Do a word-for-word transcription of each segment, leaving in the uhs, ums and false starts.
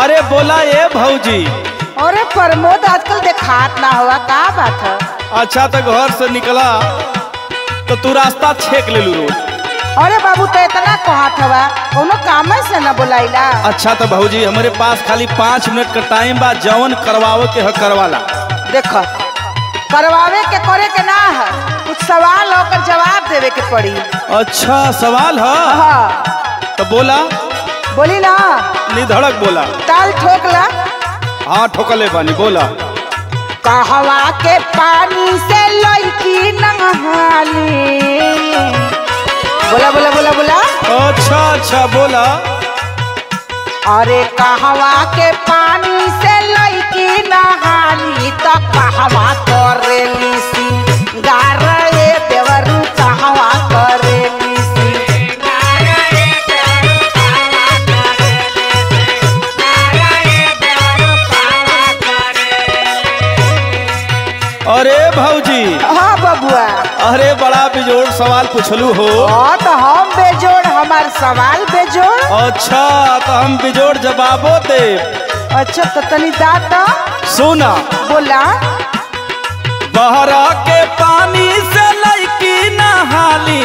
अरे बोला ये भौजी। अरे प्रमोद आजकल देखात ना हुआ, का बात है? अच्छा तो घर से निकला तो तू रास्ता छेक ले लू रोज। अरे बाबू तो इतना कहत हवा, कोनो काम से न बुलाइला। अच्छा तो भौजी हमारे पास खाली पाँच मिनट का टाइम बा, जवन करवावे के है करवाला। देखो करवावे के करे के ना है, कुछ सवाल होकर जवाब देवे के पड़ी। अच्छा सवाल है? हाँ तो बोला। बोली ना। निधड़क बोला। ताल ठोकला। हाँ ठोकले बानी, बोला। कहवा के पानी से लईकी नहाली। बोला बोला बोला बोला। अच्छा अच्छा बोला। अरे कहवा के पानी से लईकी नहाली तो कहवा करेली सिंगार ए देवरू, कहवा करेली सिंगार ए देवरू, कहवा करेली सिंगार ए देवरू, कहवा करेली। अरे भौजी। हाँ बबुआ। अरे बड़ा बेजोड़ सवाल पूछलू हो। हाँ तो हम बेजोड़, हमार सवाल बेजोड़। अच्छा तो हम बेजोड़ जवाबो दे। अच्छा तो तनी दाता सुना। बोला। बहरा के पानी से लईकी नहाली।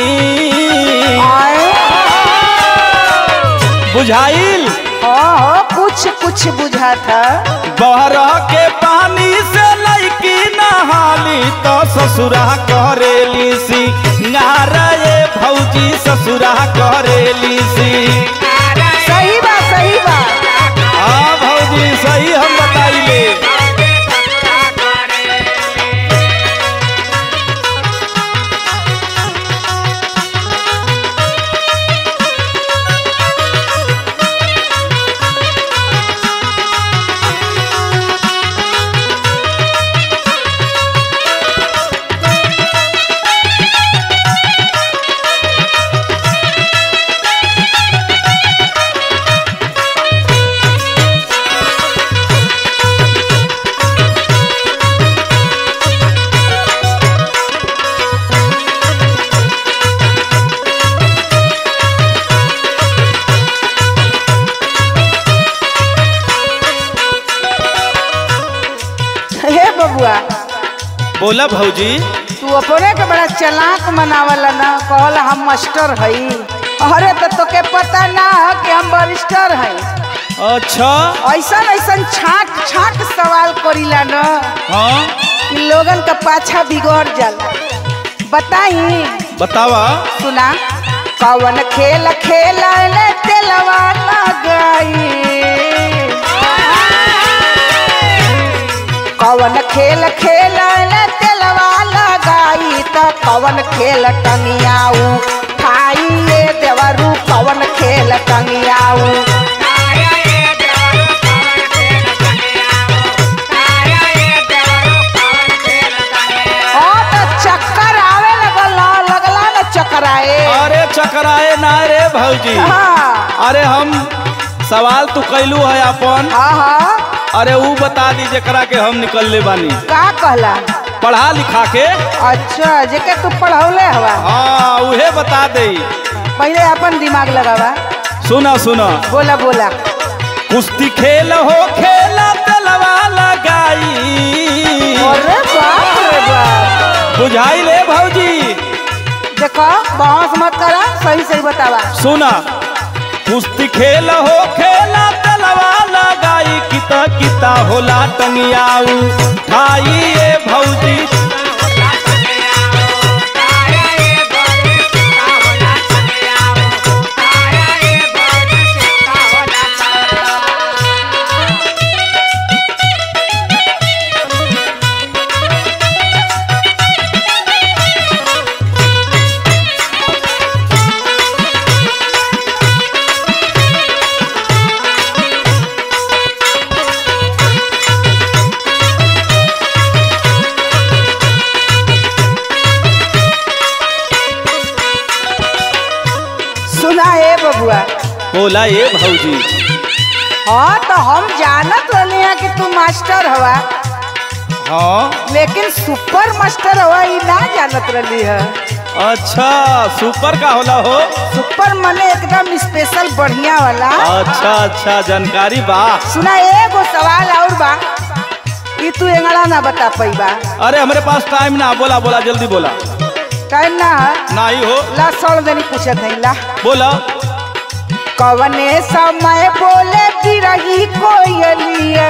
बुझाइल? हाँ हाँ कुछ कुछ बुझा था। बहरा के पानी से लईकी नहाली तो ससुरा करेली सी नारा ये भौजी, ससुरा करेली सी। सही बात सही बात। हाँ भौजी सही हम बताइले। बबुआ बोला भौजी। तू अपने के बड़ा चलाक मनावला ना, कहला हम मास्टर हई। अरे तो तोके पता ना है कि हम बरिस्टर हई। अच्छा ऐसा ऐसा छाट छाट सवाल करीला ना। हाँ इन लोगन का पाछा बिगड़ जाला। बताई? बतावा। सुना। कवन खेल खेला ले तेलवा लगाई। कवन खेल खेला ले तेलवा लगाई तो कवन खेल टंगियाऊ खाई ये देवरू, कवन खेल टंगियाऊ। चक्कर आवे लगला लगला ना चकराए। अरे चकराए ना रे भौजी। हाँ। अरे हम सवाल तू कैलू है अपन। हाँ हाँ। अरे वो बता दी जकरा के हम निकल ले बानी। का कहला? पढ़ा लिखा के। अच्छा जेके तू पढ़ौले हवा। हाँ उहे बता दे। पहले अपन दिमाग लगावा। सुना सुना। बोला बोला। कुश्ती खेल हो खेला तलवा लगाई। अरे बाप रे बाप। बुझाई ले भौजी। देखो बहस मत करा, सही सही बतावा। सुना। कुश्ती खेल हो खेला तलवा लगाई, किता किता होला टंगियाऊ ठाई ये भौजी। बबुआ। बोला ये भौजी। हाँ तो हम जानत रहले हैं कि तू मास्टर हवा। हाँ लेकिन सुपर मास्टर हवा ये ना जानत रहली है। अच्छा सुपर का होला हो? सुपर मने एकदम स्पेशल बढ़िया वाला। अच्छा अच्छा जानकारी बा। सुना एगो सवाल और बा, ये तू एंगड़ा ना बता पाई बा। अरे हमारे पास टाइम ना, बोला बोला जल्दी बोला। टाइम ना नहीं हो। ला सौड़ देनी पूछत है ला। बोला। कवने समय बोले गिरही कोयलिया।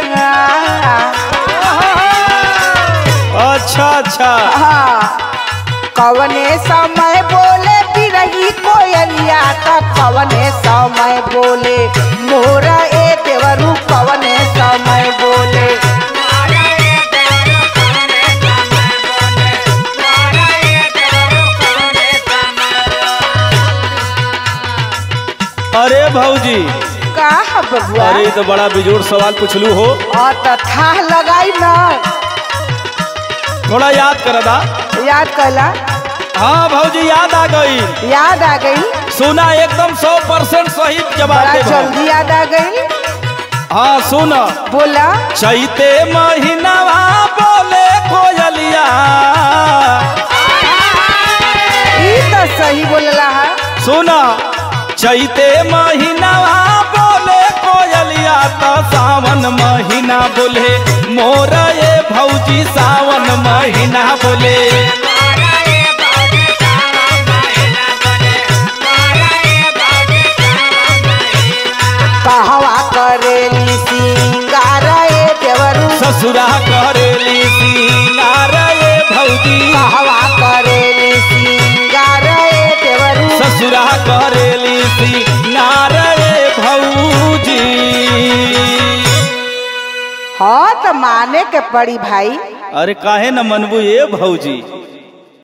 अच्छा अच्छा। हाँ कवने समय बोले बिरही कोयलिया त कवने समय बोले मोरा ए देवरू कवने समय बोले। अरे भौजी का बबुआ? अरे तो बड़ा बेजोड़ सवाल पूछलू हो। और तथा लगाई ना, थोड़ा याद कर दा। याद कैला? हाँ भौजी याद आ गई। याद आ गई? सुना एकदम सौ परसेंट सही जवाब बड़ा दे। जल्दी याद आ गई। हाँ सुन। बोला। चैते महीनावा बोले कोयलिया। ये तो सही बोलला है। सुना चैते महीनावा बोले कोयलिया तो सावन महीना बोले मोर ये भौजी सावन महीना बोले। कहवा करेली सिंगार ए देवरू ससुरा करेली सिंगार ये भौजी। कहवा करेली सिंगार ए देवरू ससुरा करेली सिंगार ये भौजी। हाँ तो माने के पड़ी भाई। अरे काहे न मनबू ये भौजी?